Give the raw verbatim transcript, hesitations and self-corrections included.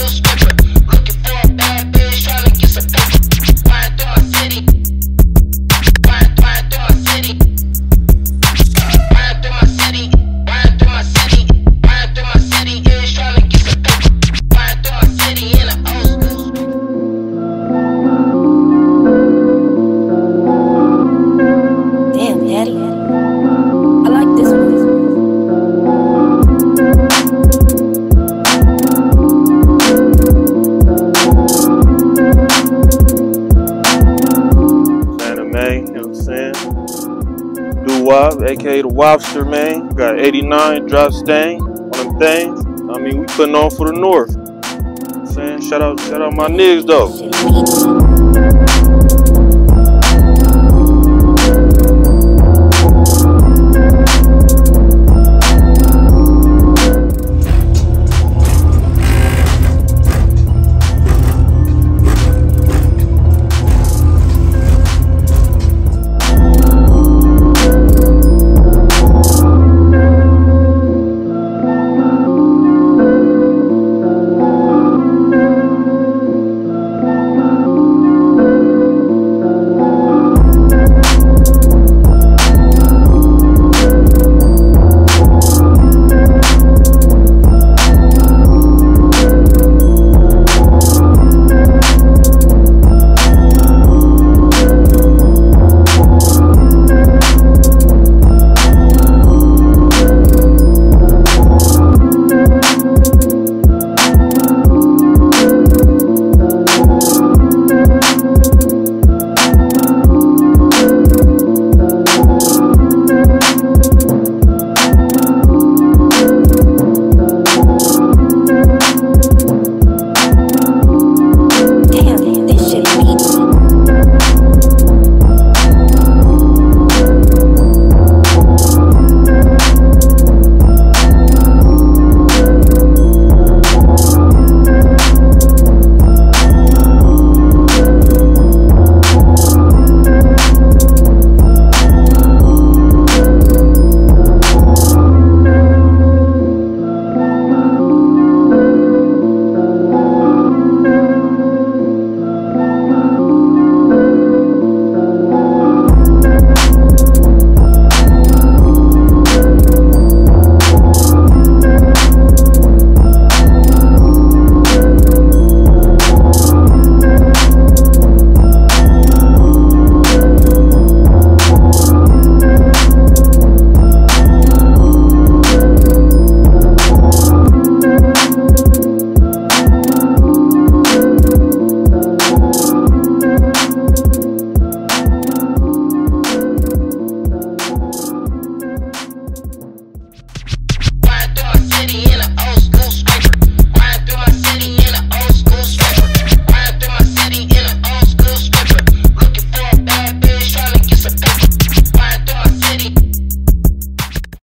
stripper. Looking for a bad bitch, trying to get some paper. Riding through my city. Riding, riding through my city. Riding through my city. Riding through my city. Riding through my city. Is trying to get some paper. Riding through my city in a O's. Damn, Daddy. I like this one. Santa May, you know what I'm saying? Doo-wop, aka the Wobster, man. Got eighty-nine drop stain on them things. I mean, we putting on for the North. You know what I'm saying? Shout out, shout out my niggas though.